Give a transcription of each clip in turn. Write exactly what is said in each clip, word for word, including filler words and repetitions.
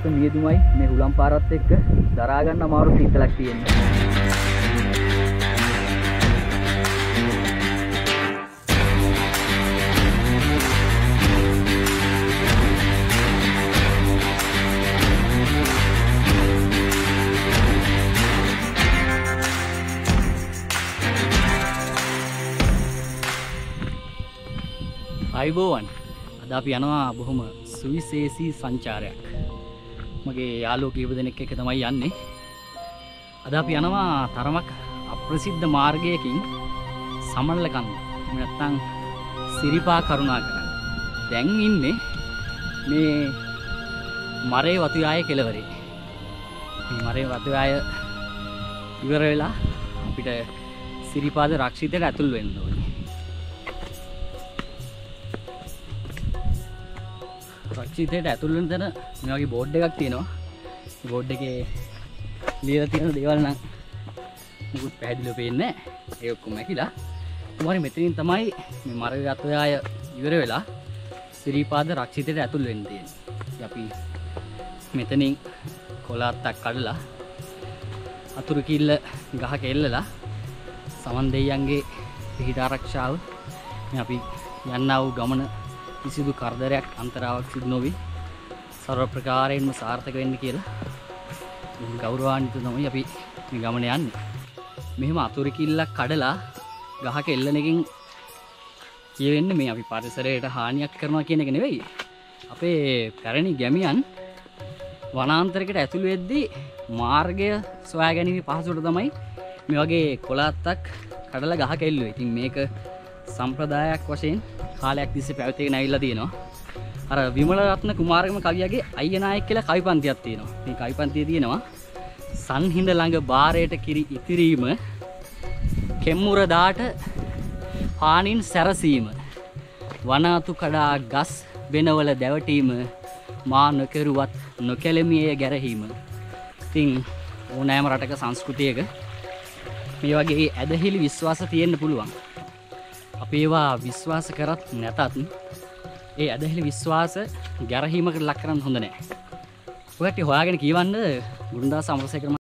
ගත්ත මියදුමයි මේ හුලම් පාරත් එක්ක දරා ගන්න අමාරු සීතලක් තියෙනවා. අයිබෝවන් අද අපි යනවා බොහොම සුවිශේෂී සංචාරයක්. මගේ යාළුවෝ කීප දෙනෙක් එක්ක තමයි යන්නේ. අද අපි යනවා තරමක් අප්‍රසිද්ධ මාර්ගයකින් සමනලකන්ද. එහෙම නැත්නම් සිරිපා කරුණාකරන්. දැන් ඉන්නේ මේ මරේ වතුයාය කෙළවරේ. මේ මරේ වතුයාය ඉවර වෙලා අපිට සිරිපාද රක්ෂිතයට ඇතුල් වෙන්න ඕනේ. රක්ෂිතයට ඇතුල් වෙන තැන මේ වගේ බෝඩ් එකක් තියෙනවා. මේ බෝඩ් එකේ ලියලා තියෙන දේවල් නම් මුකුත් පැහැදිලිව පේන්නේ නැහැ. ඒ ඔක්කොම ඇකිලා. කොහොමද මෙතනින් තමයි මේ මරේ වතුයාය ඉවර වෙලා සිරිපාද රක්ෂිතයට ඇතුල් වෙන්න තියෙන්නේ. අපි මෙතනින් කොලාත්තක් කඩලා අතුරු කිල්ල ගහක එල්ලලා සමන් දෙයියන්ගේ පිහිට ආරක්ෂාව මේ අපි යන්නා වූ ගමන කිසිදු කරදරයක් අන්තරාවක් සිදු නොවි සර්ව ප්‍රකාරයෙන්ම සාර්ථක වෙන්න කියලා ගෞරවාන්විත තමයි අපි මේ ගමන යන්නේ. මෙහෙම අතුරු කිල්ලක් කඩලා ගහක එල්ලන එකකින් කියවෙන්නේ මේ අපි පරිසරයට හානියක් කරනවා කියන එක නෙවෙයි. අපේ පැරණි ගැමියන් වනාන්තරයකට ඇතුළු වෙද්දී මාර්ගය සොයා ගැනීම පහසුවට තමයි මේ වගේ කොළාත්තක් කඩලා ගහක එල්ලුවේ. ඉතින් මේක සම්ප්‍රදායක් වශයෙන් කාලයක් තිස්සේ පැවතීගෙන ඇවිල්ලා තියෙනවා. අර විමලරත්න කුමාරගම කවියාගේ අයියනායක කියලා කවි පන්තියක් තියෙනවා. මේ කවි පන්තියේ තියෙනවා සංහිඳ ළඟ බාරයට කිරි ඉතිරීම කෙම්මුර දාට පානින් සැරසීම වනාතු කඩා ගස් වෙනවල දැවටීම මා නොකරුවත් නොකැලමියේ ගැරහීම. ඉතින් ඕනෑම රටක සංස්කෘතියක මේ වගේ ඇදහිලි විශ්වාස තියෙන්න පුළුවන්. අපි ඒවා විශ්වාස කරත් නැතත් ඒ ඇදහිලි විශ්වාස ගැරහීමකට ලක් කරන්න හොඳ නැහැ. ඔයත් හොයාගෙන කියවන්න ගුණදාස අමරසේකර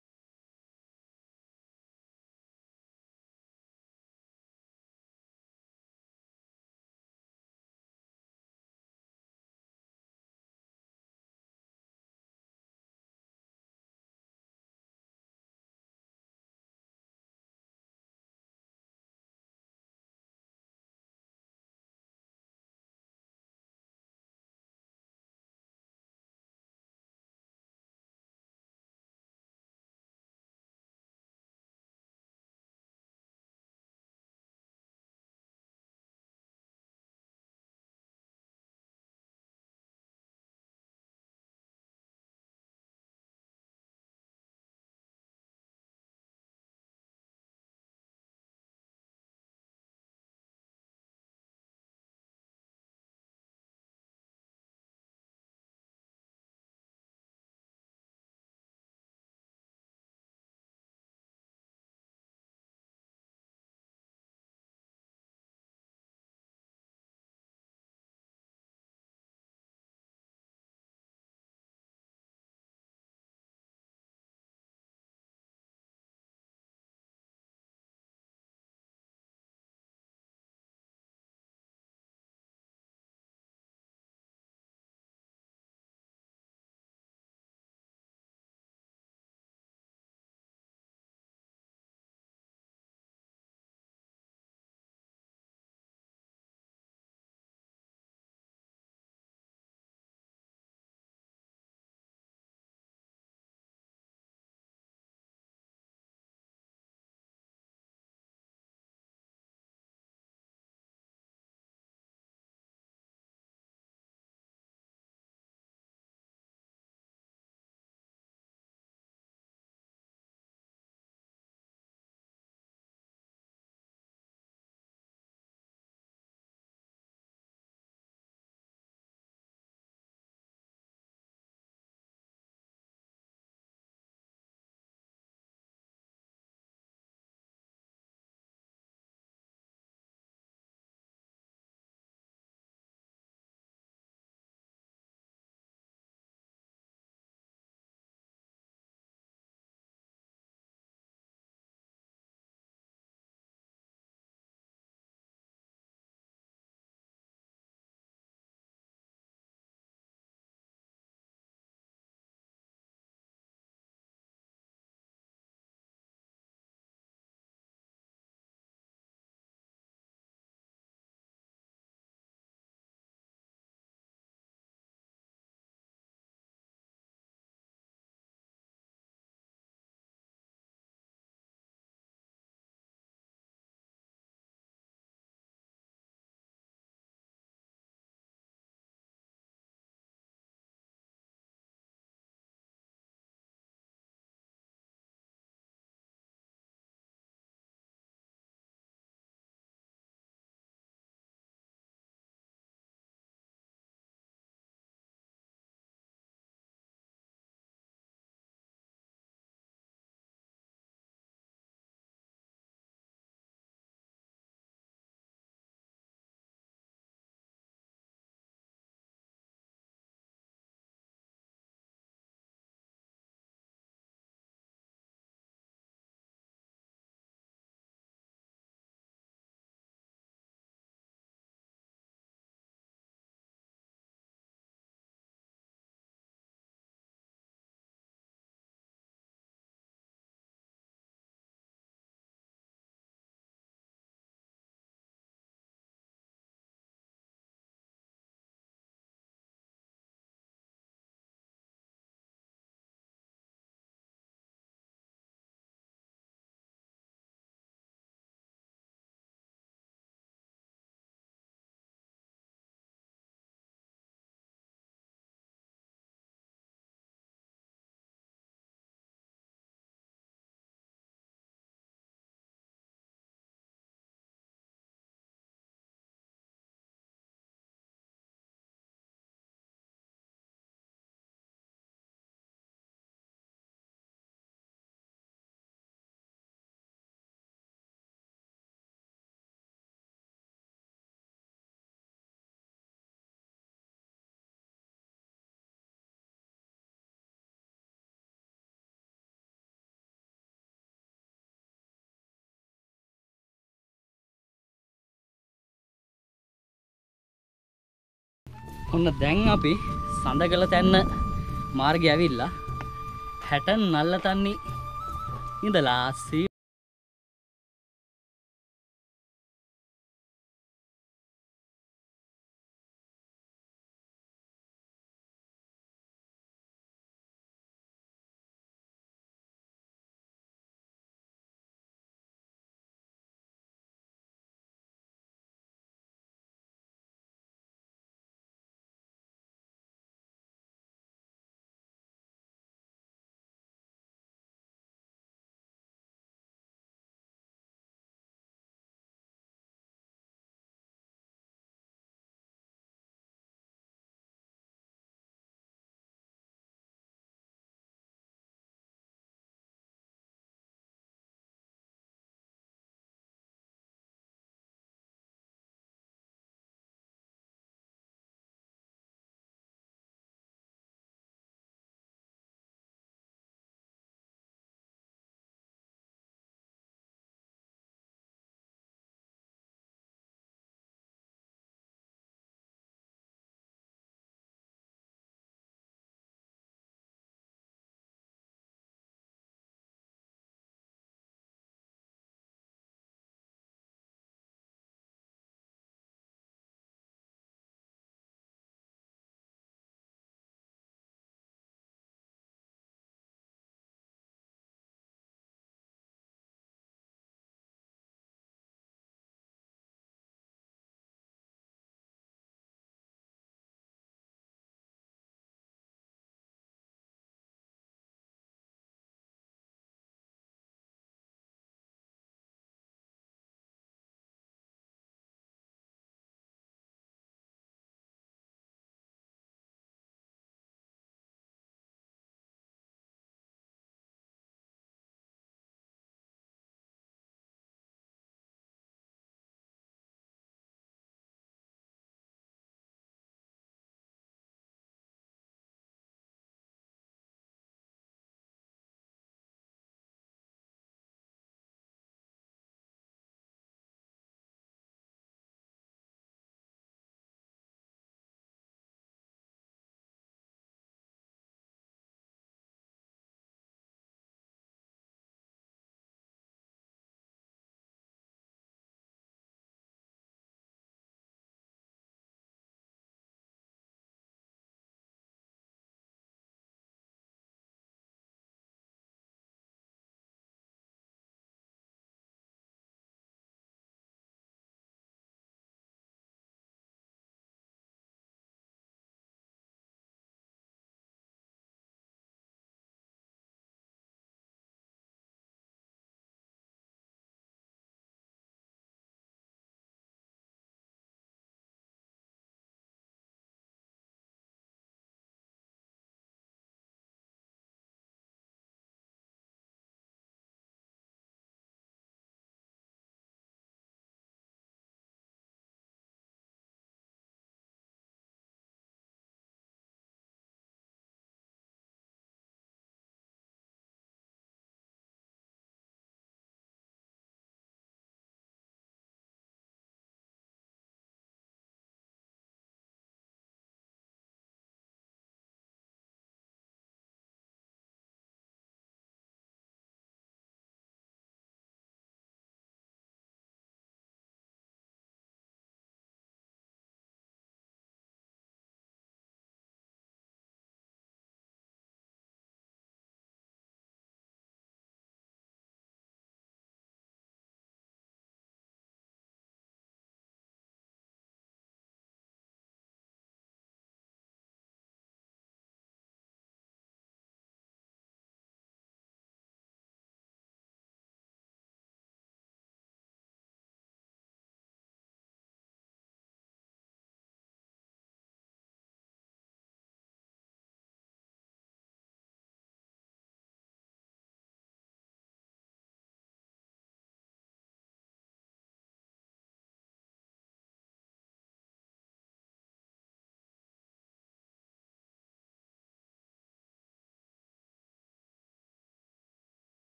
ඔන්න දැන් අපි සඳකල තැන්න මාර්ගය ඇවිල්ලා හැටන් නල්ලතන්නි ඉඳලා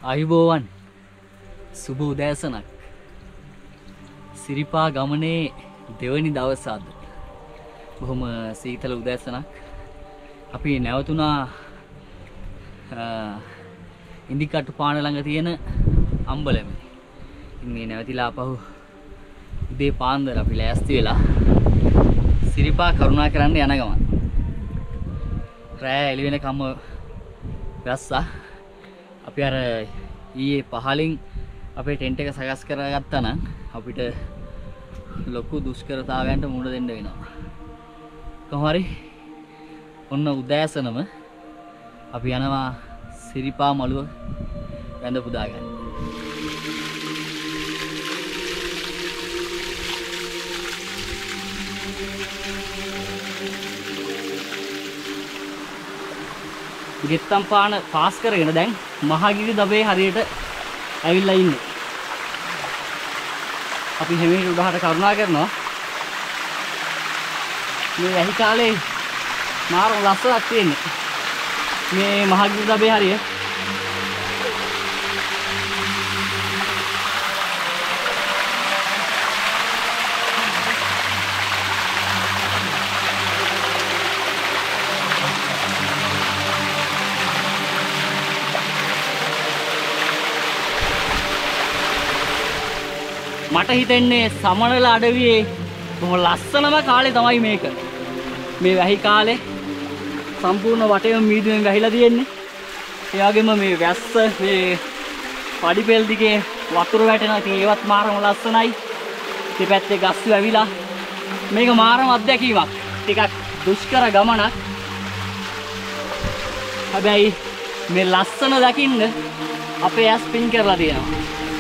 අයුබෝවන් සුබ උදෑසනක්. සිරිපා ගමනේ දෙවනි දවස අද. බොහොම සීතල උදෑසනක්. අපි නැවතුණා ඉන්දිකටු පාන ළඟ තියෙන අම්බලමේ. මේ නැවතිලා ආපහු උදේ පාන්දර අපි ලෑස්ති වෙලා සිරිපා කරුණා කරන්න යන ගමන්. රෑ එළි වෙනකම් වැස්සා. අපි අර ඊයේ පහලින් අපේ ටෙන්ට් එක සකස් කරගත්තා නම් අපිට ලොකු දුෂ්කරතාවයන්ට මුහුණ දෙන්න වෙනවා. කොහොම හරි ඔන්න උදෑසනම අපි යනවා සිරිපා මළුව වැඳ පුදා ගන්න. ගෙත්තම් පාන පාස් කරගෙන දැන් මහගිරි දබේ හරියට ඇවිල්ලා ඉන්නේ. අපි හැමෝම උඩහට කරුණා කරනවා. මේ වැහි කාලේ මාර ලස්සනක් තියෙන්නේ. මේ මහගිරි දබේ හරිය. මට හිතෙන්නේ සමනල අඩවියේ බොහොම ලස්සනම කාලේ තමයි මේක. මේ වැහි කාලේ සම්පූර්ණ වටේම මීදුමෙන් වැහිලා තියෙන්නේ. ඒ වගේම මේ වැස්ස මේ පඩිපෙල් දිගේ වතුර වැටෙනවා. ඉතින් ඒවත් මාරම ලස්සනයි. මේ පැත්තේ ගස් වැවිලා මේක මාරම අත්දැකීමක්. ටිකක් දුෂ්කර ගමනක්. හැබැයි මේ ලස්සන දකින්න අපේ ඇස් පින් කරලා තියෙනවා.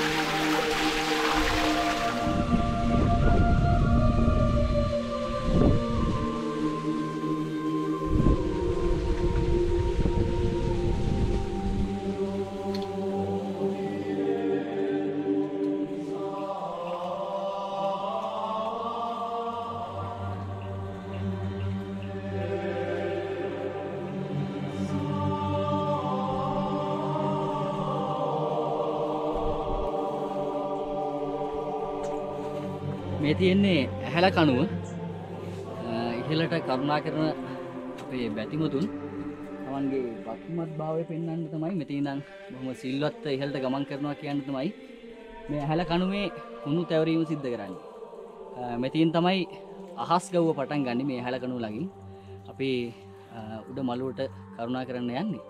මේ තියෙන්නේ ඇහැල කණුව. ඉහළට කරුණා කරන අපේ බැතිමුතුන් තමන්ගේ භක්තිමත් භාවය පෙන්වන්න තමයි මෙතන ඉඳන් බොහොම සිල්වත් ඉහළට ගමන් කරනවා කියන්න තමයි මේ ඇහැල කණුවේ කුණු තැවරීම සිද්ධ කරන්නේ. මෙතෙන් තමයි අහස් ගව්ව පටන් ගන්න මේ ඇහැල කණුව ළඟින්. අපි උඩ මළුවට කරුණා කරන්න යන්නේ.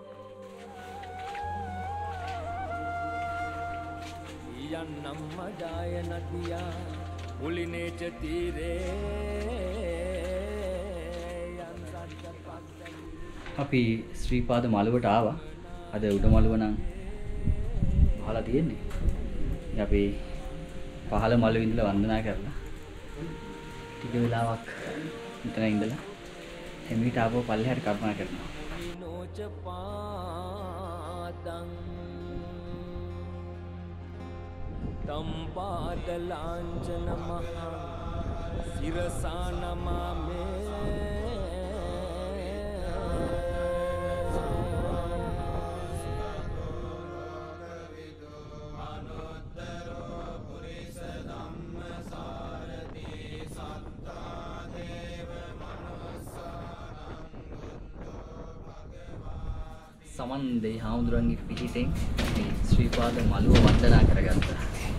යන්නම් මඩාය නදියා මුලිනේච තීරේ අපි ශ්‍රීපාද මළුවට ආවා. අද උඩ මළුව නම් පහලා තියෙන්නේ. අපි පහළ මළුවේ ඉඳලා වන්දනා කරලා ටික වෙලාවක් මෙතන ඉඳලා එමිට ආපහු පල්ලෙහාට කරුණා කරනවා. तंपाद लांचन महा सिरसा नमामे සමන් දෙයි හාමුදුරන්ගේ පිහිටෙන් මේ ශ්‍රීපාද මළුව වන්දනා කරගත්තා.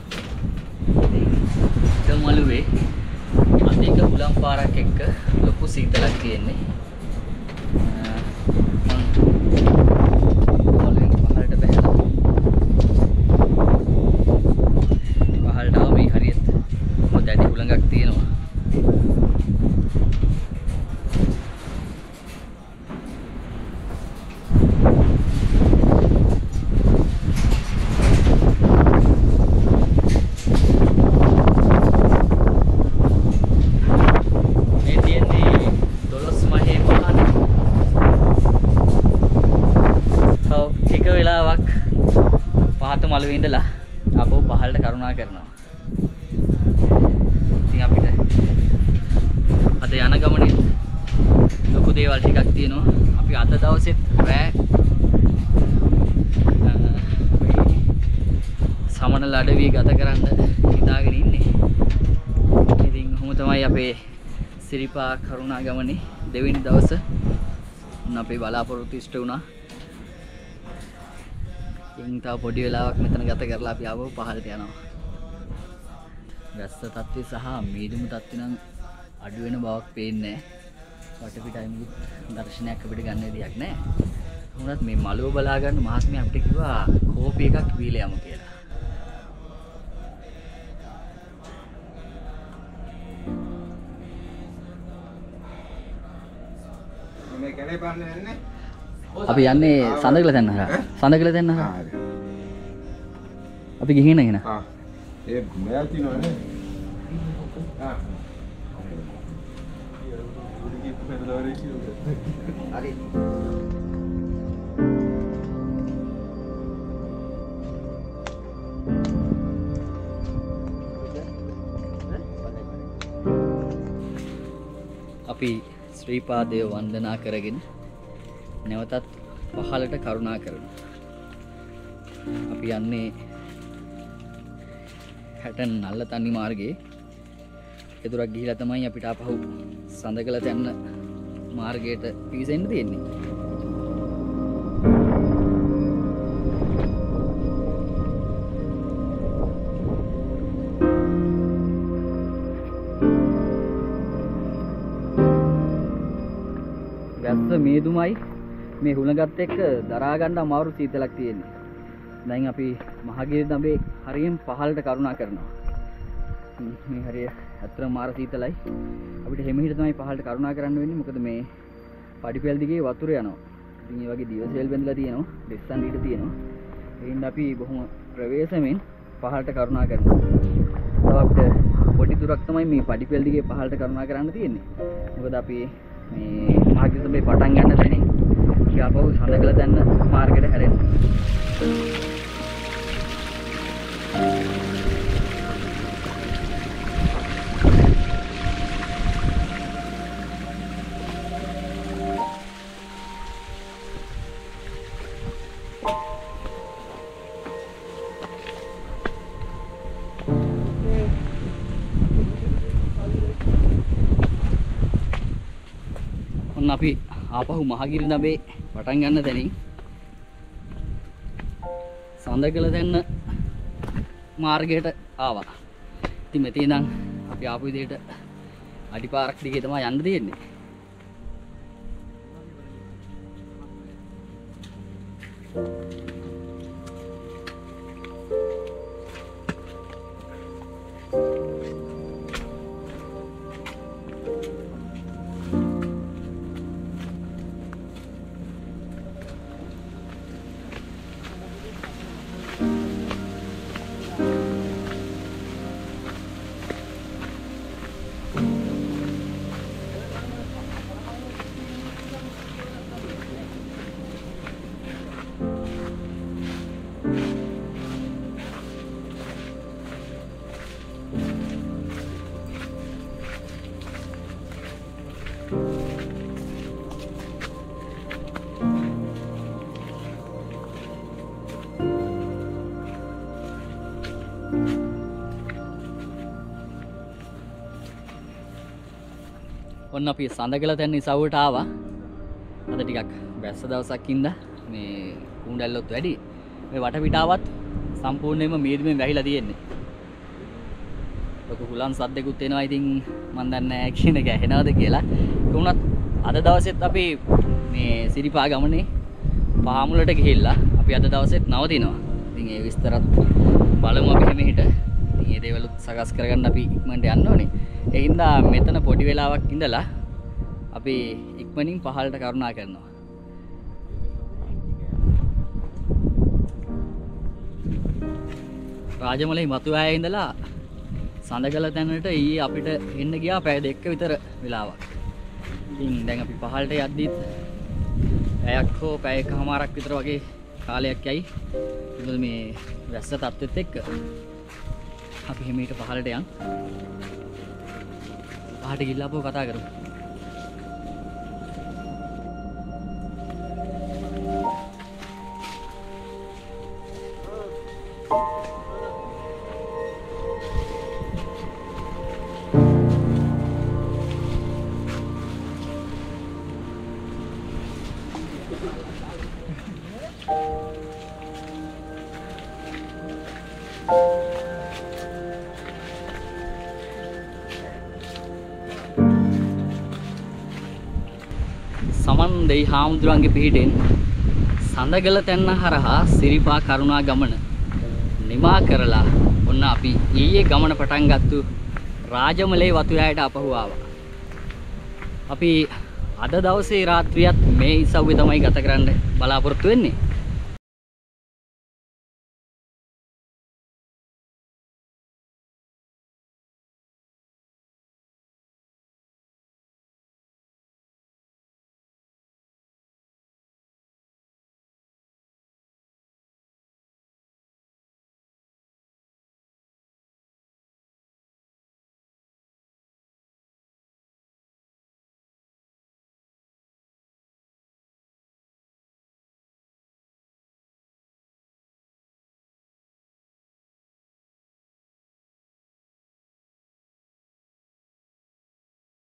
ඒ මළුවේ අධික හුලම් පාරක් එක්ක ලොකු සීතලක් තියෙන්නේ. මම පහළට බැහැලා පහළට ආව මේ හරියට මොකද ඇති හුලඟක් තියෙනවා. පහත මළුවේ ඉඳලා ආපහු පහළට කරුණා කරනවා. ඉතින් අපිට අද යන ගමනේ ලොකු දේවල් ටිකක් තියෙනවා. අපි අද දවසෙත් රෑ සමනල අඩවිය ගත කරන්න හිතාගෙන ඉන්නේ. ඉතින් ඔහොම තමයි අපේ සිරිපා කරුණා ගමනේ දෙවෙනි දවස අපේ බලාපොරොත්තු ඉෂ්ට වුණා. ඉතින් තව පොඩි වෙලාවක් මෙතන ගත කරලා අපි ආවෝ පහළට යනවා. වැස්ස තත්ත්වය සහ මීදුම තත්ත්වය නම් අඩු වෙන බවක් පේන්නේ නැහැ. වටපිටායි මුත් දර්ශනයක් අපිට ගන්න විදියක් නැහැ. උනත් මේ මලුව බලා ගන්න මහත්මිය අපිට කිව්වා කෝපි එකක් බීලා යමු කියලා. මේ කැලේ පාන්නේ යන්නේ? අපි යන්නේ සඳකල තැන්න හරහා. සඳකල තැන්න හරහා. අපි ගිහින් එන. ආ. ඒ මෙයා තියනවනේ. ආ. හරි. අපි ශ්‍රීපාදය වන්දනා කරගෙන නැවතත් පහළට කරුණා කරනවා. අපි යන්නේ හැටන් නල්ල තනි මාර්ගයේ එතුරක් ගිහිලා තමයි අපිට ආපහු සඳකල තැන්න මාර්ගයට පිවිසෙන්න තියෙන්නේ. වැස්ස මේදුමයි මේ හුලඟත් එක්ක දරා ගන්න අමාරු සීතලක් තියෙන්නේ. දැන් අපි මහගිරි දඹේ හරියෙන් පහළට කරුණා කරනවා. මේ හරිය අත්‍තර මාර සීතලයි. අපිට හිමිහිට තමයි පහළට කරුණා කරන්න වෙන්නේ. මොකද මේ පඩිපෙල් දිගේ වතුර යනවා. ඉතින් මේ වගේ දිවසෙල් බැඳලා තියෙනවා. දෙස්සන් ඊට තියෙනවා. ඒ හින්දා අපි බොහොම ප්‍රවේශමෙන් පහළට කරුණා කරනවා. තව අපිට පොඩි දුරක් තමයි මේ පඩිපෙල් දිගේ පහළට කරුණා කරන්න තියෙන්නේ. මොකද අපි මේ මහගිරි දඹේ පටන් ගන්න තැනින් යාපහු සඳකල දැන්න මාර්ගයට හැරෙන්න. ඔන්න අපි ආපහු මහගිරි දඹේ පටන් ගන්න තැනින් සඳකල දැන්න මාර්ගයට ආවා. ඉතින් මෙතන ඉඳන් අපි ආපු විදිහට අඩිපාරක් දිගේ තමයි යන්න තියෙන්නේ. ඔන්න අපි සඳකල තැන්න ඉසව්වට ආවා. අද ටිකක් වැස්ස දවසක් ඉඳලා මේ කුණ්ඩැල්ලොත් වැඩි. මේ වටපිටාවත් සම්පූර්ණයෙන්ම මීදුමෙන් වැහිලා තියෙන්නේ. ලොකු හුලන් සද්දෙකුත් එනවා. ඉතින් මන් දන්නේ නැහැ කියන එක ඇහෙනවද කියලා. ඒ වුණත් අද දවසෙත් අපි මේ සිරිපා ගමනේ පාමුලට ගිහිල්ලා අපි අද දවසෙත් නවතිනවා. ඉතින් ඒ විස්තරත් බලමු අපි හැමෙහිට. ඉතින් මේ දේවලුත් සකස් කරගන්න අපි ඉක්මනට යන්න ඕනේ. ඒ හින්දා මෙතන පොඩි වෙලාවක් ඉඳලා අපි ඉක්මනින් පහළට කරුණා කරනවා. රාජමලේ මතුආයේ ඉඳලා සඳකල තැනට ඊයේ අපිට එන්න ගියා පැය දෙකක විතර වෙලාවක්. ඉතින් දැන් අපි පහළට යද්දිත් පැයක් හෝ පැයකමාරක් විතර වගේ කාලයක් යයි. මොකද මේ වැස්ස තත්ත්වෙත් එක්ක අපි හිමීට පහළට යන්. පහට ගිහිල්ලා අපෝ කතා කරමු. දෙයි හාමුදුරන්ගේ පිහිටෙන් සඳගල තැන්න හරහා සිරිපා කරුණා ගමන නිමා කරලා ඔන්න අපි ඊයේ ගමන පටන් ගත්තු රාජමලේ වතුයායට අපහු ආවා. අපි අද දවසේ රාත්‍රියත් මේ ඉසව්වේ තමයි ගත කරන්න බලාපොරොත්තු වෙන්නේ.